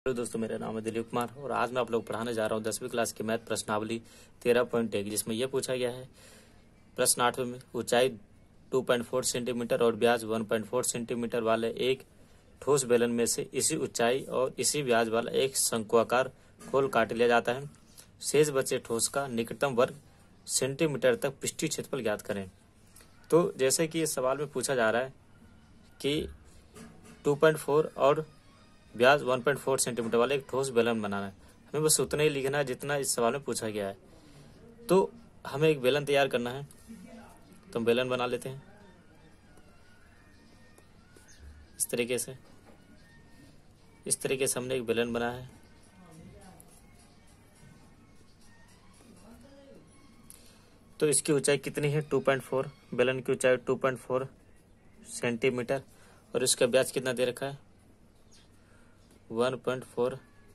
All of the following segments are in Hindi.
हेलो दोस्तों, मेरा नाम है दिलीप कुमार और आज मैं आप लोग पढ़ाने जा रहा हूँ 10वीं क्लास की मैथ प्रश्नावली 13.1, जिसमें यह पूछा गया है प्रश्न 8 में ऊंचाई 2.4 सेंटीमीटर और व्यास 1.4 सेंटीमीटर वाले एक ठोस बेलन में से इसी ऊंचाई और इसी व्यास वाला एक शंक्वाकार खोल काट लिया जाता है। शेष बचे ठोस का निकटतम वर्ग सेंटीमीटर तक पृष्ठीय क्षेत्रफल ज्ञात करें। तो जैसे कि इस सवाल में पूछा जा रहा है कि 2.4 और व्यास 1.4 सेंटीमीटर वाले एक ठोस बेलन बनाना है। हमें बस उतना ही लिखना है जितना इस सवाल में पूछा गया है। तो हमें एक बेलन तैयार करना है, तो हम बेलन बना लेते हैं इस तरीके से। हमने एक बेलन बना है। तो इसकी ऊंचाई कितनी है? 2.4। बेलन की ऊंचाई 2.4 सेंटीमीटर और इसका व्यास कितना दे रखा है? 1.4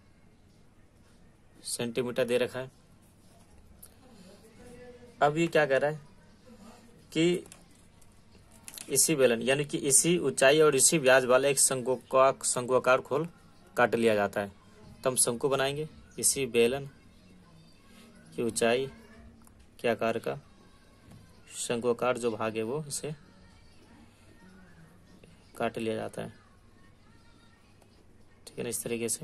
सेंटीमीटर दे रखा है। अब ये क्या कह रहा है कि इसी बेलन यानी कि इसी ऊंचाई और इसी व्यास वाला एक शंक्वाकार खोल काट लिया जाता है। तो हम शंकु बनाएंगे। इसी बेलन की ऊंचाई के आकार का शंक्वाकार जो भाग है वो इसे काट लिया जाता है। ठीक है ना, इस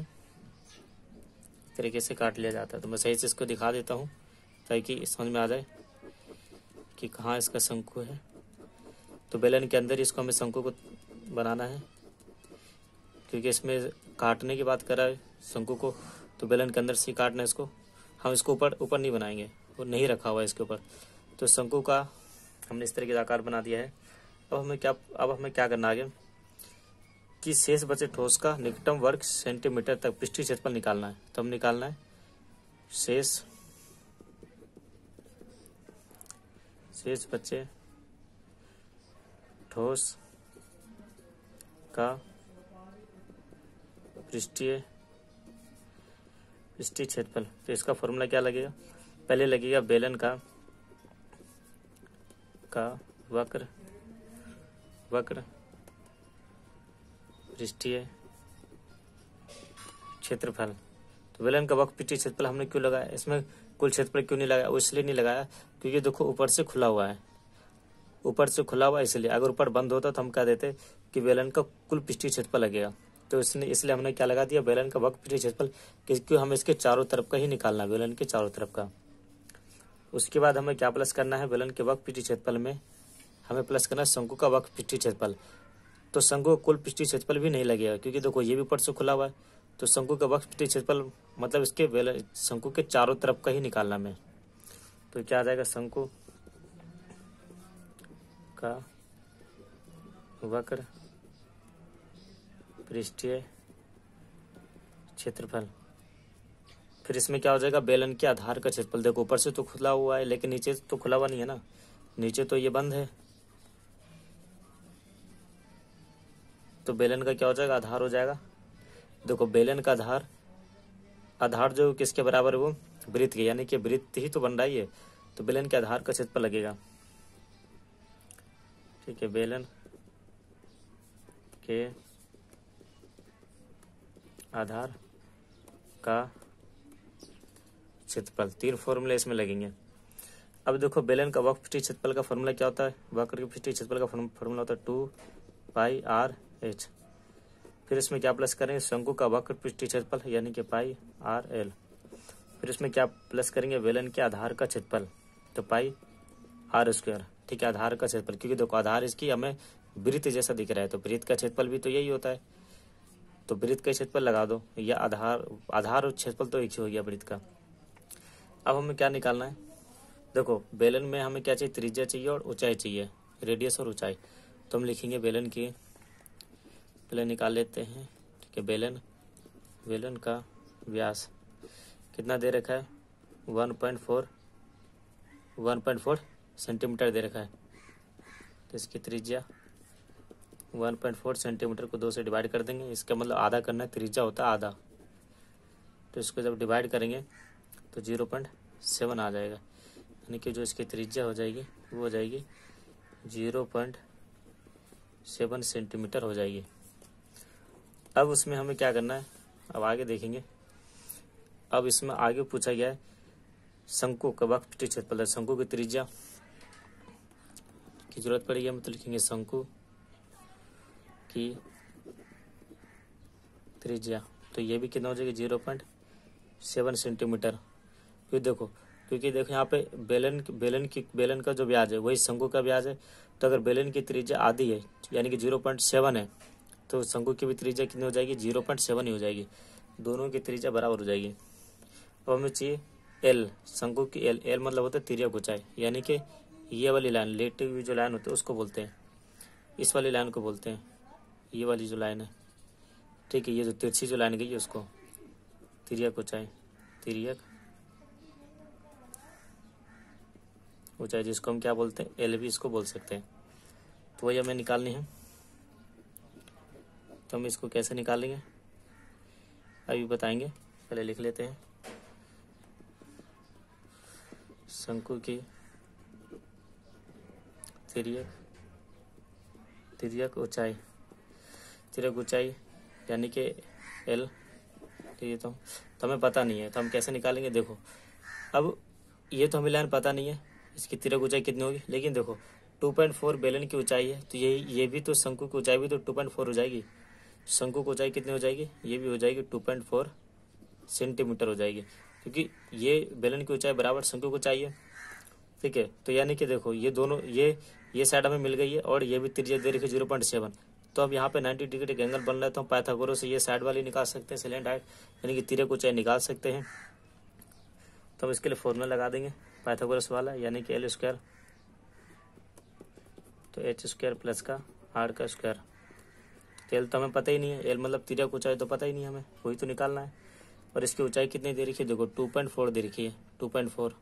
तरीके से काट लिया जाता है। तो मैं सही से इसको दिखा देता हूँ ताकि समझ में आ जाए कि कहाँ इसका शंकु है। तो बेलन के अंदर इसको हमें शंकु को बनाना है, क्योंकि इसमें काटने की बात कर रहा है शंकु को, तो बेलन के अंदर से काटना है इसको। हम इसको ऊपर नहीं बनाएंगे, वो नहीं रखा हुआ है इसके ऊपर। तो शंकु का हमने इस तरीके का आकार बना दिया है। अब हमें क्या करना आगे कि शेष बचे ठोस का निकटतम वर्ग सेंटीमीटर तक पृष्ठीय क्षेत्रफल निकालना है। तो हम निकालना है शेष बचे ठोस का पृष्ठीय क्षेत्रफल। तो इसका फॉर्मूला क्या लगेगा? पहले लगेगा बेलन का वक्र पृष्ठीय क्षेत्रफल। तो बेलन का वक्र पृष्ठीय क्षेत्रफल हमने क्यों लगाया? इसमें कुल क्षेत्रफल क्यों नहीं लगाया? वो इसलिए नहीं लगाया क्योंकि देखो ऊपर से खुला हुआ है, इसलिए। अगर ऊपर बंद होता तो हम कह देते कि बेलन का कुल पृष्ठीय क्षेत्रफल लगेगा। तो इसलिए हमने क्या लगा दिया? बेलन का वक्र पृष्ठीय क्षेत्रफल, क्योंकि हमें इसके चारों तरफ का ही निकालना है, बेलन के चारों तरफ का। उसके बाद हमें क्या प्लस करना है? बेलन के वक्र पृष्ठीय क्षेत्रफल में हमें प्लस करना है शंकु का वक्र पृष्ठीय क्षेत्रफल। तो शंकु कुल पृष्ठीय क्षेत्रफल भी नहीं लगेगा, क्योंकि देखो ये भी ऊपर से खुला हुआ है। तो शंकु का वक्र पृष्ठीय क्षेत्रफल मतलब इसके शंकु के चारों तरफ का ही निकालना में। तो क्या आ जाएगा? शंकु का वक्र पृष्ठीय क्षेत्रफल। फिर इसमें क्या हो जाएगा? बेलन के आधार का क्षेत्रफल। देखो ऊपर से तो खुला हुआ है, लेकिन नीचे तो खुला हुआ नहीं है ना, नीचे तो ये बंद है। तो बेलन का क्या हो जाएगा? आधार हो जाएगा। देखो बेलन का आधार जो किसके बराबर है? वो वृत्त के, यानी कि वृत्त ही तो बन रहा है। तो बेलन के आधार का क्षेत्रफल लगेगा। ठीक है, बेलन के आधार का क्षेत्रफल। 3 फॉर्मूले इसमें लगेंगे। अब देखो बेलन का वक्र पृष्ठीय क्षेत्रफल का फॉर्मूला क्या होता है? वक्र के पृष्ठीय क्षेत्रफल का फॉर्मूला होता है 2πr/h। फिर इसमें क्या प्लस करेंगे? शंकु का वक्र पृष्ठीय क्षेत्रफल यानी कि πr/l। फिर इसमें क्या प्लस करेंगे? बेलन के आधार का क्षेत्रफल, तो πr²। ठीक है, आधार का क्षेत्रफल, क्योंकि देखो आधार इसकी हमें वृत्त जैसा दिख रहा है, तो वृत्त का क्षेत्रफल भी तो यही होता है। तो वृत्त का क्षेत्रफल लगा दो, या आधार और क्षेत्रफल तो एक ही हो गया वृत्त का। अब हमें क्या निकालना है? देखो बेलन में हमें क्या चाहिए? त्रिज्या चाहिए और ऊंचाई चाहिए, रेडियस और ऊंचाई। तो हम लिखेंगे बेलन निकाल लेते हैं। ठीक है, बेलन का व्यास कितना दे रखा है? 1.4 सेंटीमीटर दे रखा है। तो इसकी त्रिज्या 1.4 सेंटीमीटर को 2 से डिवाइड कर देंगे। इसका मतलब आधा करना है, त्रिज्या होता है आधा। तो इसको जब डिवाइड करेंगे तो 0.7 आ जाएगा, यानी कि जो इसकी त्रिज्या हो जाएगी वो हो जाएगी 0.7 सेंटीमीटर हो जाएगी। अब उसमें हमें क्या करना है? अब आगे देखेंगे। अब इसमें आगे पूछा गया है शंकु का वक्र क्षेत्रफल, शंकु की त्रिज्या की जरूरत पड़ेगी हमें, तो लिखेंगे शंकु की त्रिज्या, तो ये भी कितना हो जाएगा 0.7 सेंटीमीटर। फिर देखो, क्योंकि देखो यहाँ पे बेलन का जो व्यास है वही शंकु का व्यास है, तो अगर बेलन की त्रिज्या आधी है यानी कि 0.7 है, तो शंकु की भी त्रिज्या कितनी हो जाएगी 0.7 ही हो जाएगी, दोनों की त्रिज्या बराबर हो जाएगी। अब हमें चाहिए एल, शंकु की एल मतलब होता है तिर्यक ऊंचाई, यानी कि ये वाली लाइन लेटी हुई जो लाइन होती है उसको बोलते हैं, इस वाली लाइन को बोलते हैं, ये वाली जो लाइन है, ठीक है, ये जो तिरछी जो लाइन गई है उसको तिर्यक ऊंचाई, तिर्यक ऊंचाई जिसको हम क्या बोलते हैं एल भी इसको बोल सकते हैं। तो वही हमें निकालनी है, तो हम इसको कैसे निकालेंगे अभी बताएंगे, पहले लिख लेते हैं। शंकु की तिर्यक ऊंचाई यानी कि एल, ठीक है, तो हमें पता नहीं है, तो हम कैसे निकालेंगे। देखो अब ये तो हमें लाइन पता नहीं है इसकी तिर्यक ऊंचाई कितनी होगी, लेकिन देखो 2.4 बेलन की ऊंचाई है, तो ये भी तो शंकु की ऊंचाई भी तो 2.4 हो जाएगी, शंकु की ऊंचाई कितनी हो जाएगी, ये भी हो जाएगी 2.4 सेंटीमीटर हो जाएगी, क्योंकि ये बेलन की ऊंचाई बराबर शंकु को चाहिए, ठीक है। तो यानी कि देखो ये दोनों ये साइड हमें मिल गई है और ये भी त्रिज्या दे रखी है 0.7, तो अब यहाँ पे 90 डिग्री का एंगल बन रहा है, तो हम पाइथागोरस से ये साइड वाली निकाल सकते हैं, सेलेंट हाइट यानी कि तिर्यक ऊंचाई निकाल सकते हैं। तो हम इसके लिए फॉर्मूला लगा देंगे पाइथागोरस वाला, यानी कि L² तो H² प्लस का R का स्क्वायर। एल तो हमें पता ही नहीं है, एल मतलब तिर्यक ऊंचाई तो पता ही नहीं हमें, वही तो निकालना है। और इसकी ऊंचाई कितनी दे रखी है, देखो 2.4 दे रखी है, 2.4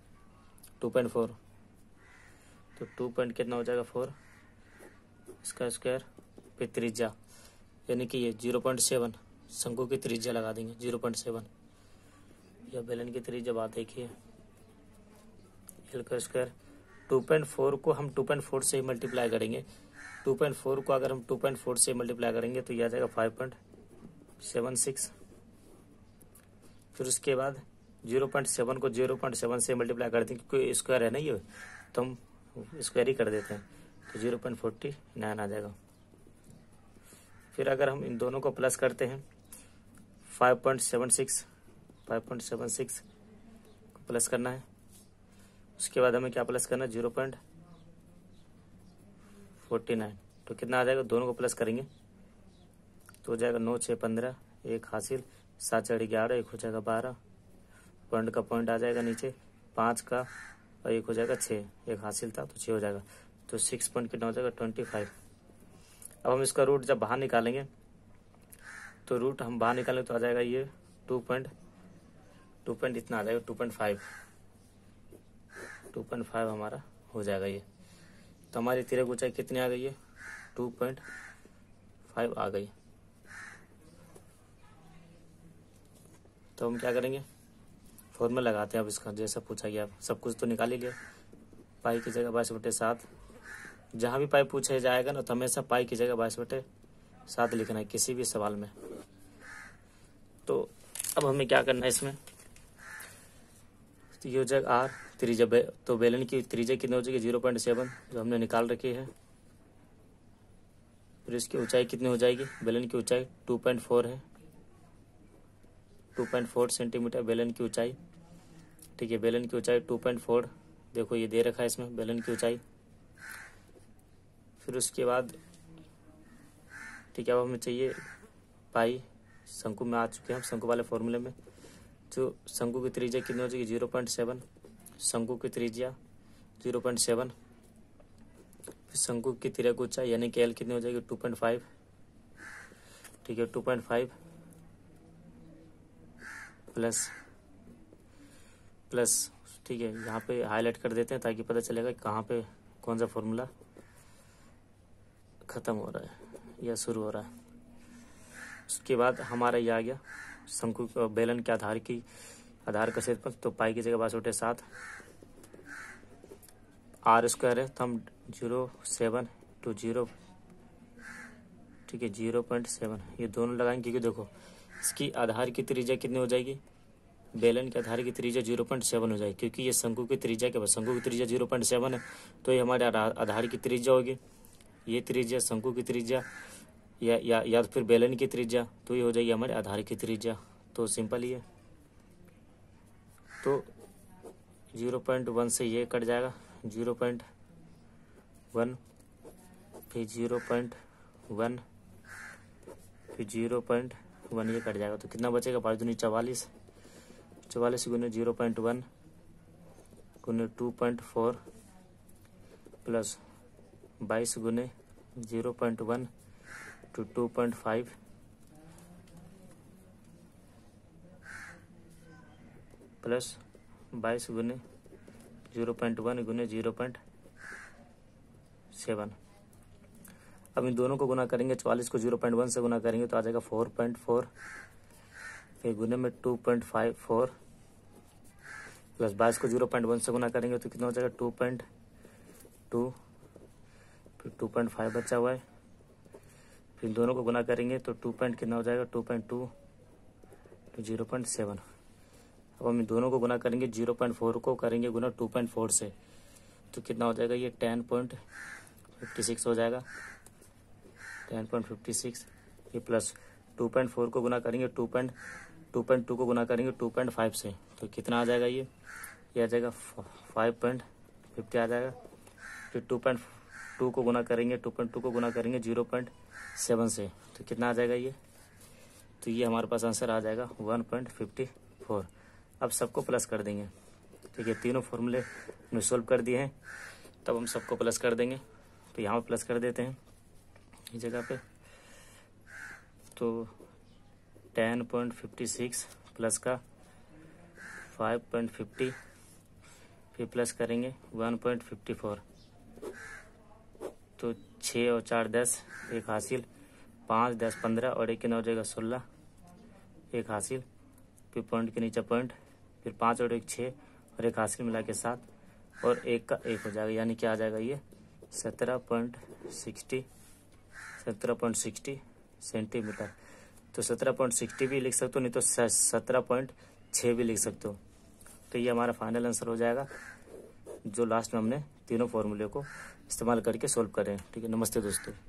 तो 2 पॉइंट कितना हो जाएगा 4, इसका स्क्वायर पे त्रिज्या यानी कि ये 0.7, शंकु की त्रिज्या लगा देंगे 0.7, या बेलन की त्रिज्या बात देखिए, एल का स्क्वायर 2.4 को हम 2.4 से ही मल्टीप्लाई करेंगे, 2.4 को अगर हम 2.4 से मल्टीप्लाई करेंगे तो यह आ जाएगा 5.76, फिर उसके बाद 0.7 को 0.7 से मल्टीप्लाई कर देंगे क्योंकि स्क्वायर है ना ये, तो हम स्क्वायर ही कर देते हैं, तो 0.49 आ जाएगा। फिर अगर हम इन दोनों को प्लस करते हैं 5.76 को प्लस करना है, उसके बाद हमें क्या प्लस करना है 0.49, तो कितना आ जाएगा, दोनों को प्लस करेंगे तो हो जाएगा 9 6 15, एक हासिल, 7 4 11, एक हो जाएगा 12, पॉइंट का पॉइंट आ जाएगा नीचे, 5 का और एक हो जाएगा 6, एक हासिल था तो 6 हो जाएगा, तो 6 पॉइंट कितना हो जाएगा 25। अब हम इसका रूट जब बाहर निकालेंगे तो रूट हम बाहर निकालेंगे तो आ जाएगा ये 2 पॉइंट इतना आ जाएगा 2.5 हमारा हो जाएगा ये, तो हमारी तिर्यक ऊंचाई कितनी आ गई है 2.5 आ गई। तो हम क्या करेंगे, फॉर्मूला लगाते हैं अब इसका, जैसा पूछा गया सब कुछ तो निकाल ही लिया, पाई की जगह 22/7, जहाँ भी पाई पूछा जाएगा ना तो हमेशा पाई की जगह 22/7 लिखना है किसी भी सवाल में। तो अब हमें क्या करना है इसमें, तो ये हो जाएगा आर त्रिज्या, तो बेलन की त्रिज्या कितनी हो जाएगी 0.7 जो हमने निकाल रखी है, फिर इसकी ऊंचाई कितनी हो जाएगी, बेलन की ऊंचाई 2.4 है, 2.4 सेंटीमीटर बेलन की ऊंचाई, ठीक है, बेलन की ऊंचाई 2.4, देखो ये दे रखा है इसमें बेलन की ऊंचाई। फिर उसके बाद ठीक है, अब हमें चाहिए पाई, शंकु में आ चुके हैं हम, शंकु वाले फॉर्मूले में, तो शंकु की त्रिज्या कितनी हो जाएगी 0.7, शंकु की त्रिज्या 0.7, फिर शंकु की तिर्यक ऊंचाई यानी कि एल कितनी हो जाएगी 2.5, ठीक है, 2.5 प्लस ठीक है, यहाँ पे हाईलाइट कर देते हैं ताकि पता चलेगा कि कहाँ पे कौन सा फॉर्मूला खत्म हो रहा है या शुरू हो रहा है। उसके बाद हमारा ये आ गया शंकु बेलन के आधार का क्षेत्रफल, तो पाई की जगह 22/7, आर स्क्वायर है तो हम 0.7 to 0, ठीक है 0.7 ये दोनों लगाएंगे, क्योंकि देखो इसकी आधार की त्रिज्या कितनी हो जाएगी, बेलन के आधार की त्रिज्या 0.7 हो जाएगी, क्योंकि ये शंकु की त्रिज्या के बाद शंकु की त्रिज्या 0.7 है, तो ये हमारे आधार की त्रिज्या होगी। ये त्रिज्या शंकु की त्रिज्या या तो फिर बेलन की त्रिज्या, तो ये हो जाएगी हमारे आधार की त्रिज्या। तो सिंपल ही है। तो 0.1 से ये कट जाएगा, 0.1 फिर 0.1 फिर 0.1 ये कट जाएगा। तो कितना बचेगा, 5 दूनी 44, 44 गुने 0.1 गुने 2.4 प्लस 22 गुने 0.1 to 2.5 प्लस 22 गुने 0.1 गुने 0.7। अब इन दोनों को गुना करेंगे, 44 को 0.1 से गुना करेंगे तो आ जाएगा 4.4, फिर गुने में 2.54 प्लस 22 को 0.1 से गुना करेंगे तो कितना हो जाएगा 2.2, फिर 2.5 बचा हुआ है, फिर दोनों को गुना करेंगे तो 2 पॉइंट कितना हो जाएगा 2.2 तो 0.7। अब हम इन दोनों को गुना करेंगे, 0.4 को करेंगे गुना 2.4 से तो कितना हो जाएगा, ये 10.56 हो जाएगा, 10.56। ये प्लस 2.4 को गुना करेंगे 2.2 को गुना करेंगे 2.5 से तो कितना आ जाएगा, ये आ जाएगा 5.50 आ जाएगा। फिर 2.2 को गुना करेंगे 2.2 को गुना करेंगे 0.7 से तो कितना आ जाएगा, ये तो ये हमारे पास आंसर आ जाएगा 1.54। अब सबको प्लस कर देंगे। ठीक है, तीनों फॉर्मूले हमने सोल्व कर दिए हैं, तब हम सबको प्लस कर देंगे। तो यहाँ प्लस कर देते हैं इस जगह पे, तो 10.56 प्लस का 5.50 फिर प्लस करेंगे 1.54 तो 6 और 4 10 एक हासिल, 5 10 15 और एक कितना हो जाएगा 16 एक हासिल, फिर पॉइंट के नीचे पॉइंट, फिर 5 और 1 6 और एक हासिल मिला के 7 और 1 का 1 हो जाएगा, यानी क्या आ जाएगा, ये 17.60 सेंटीमीटर। तो 17.60 भी लिख सकते हो, नहीं तो 17.6 भी लिख सकते हो। तो ये हमारा फाइनल आंसर हो जाएगा, जो लास्ट में हमने तीनों फॉर्मूले को इस्तेमाल करके सोल्व करें। ठीक है, नमस्ते दोस्तों।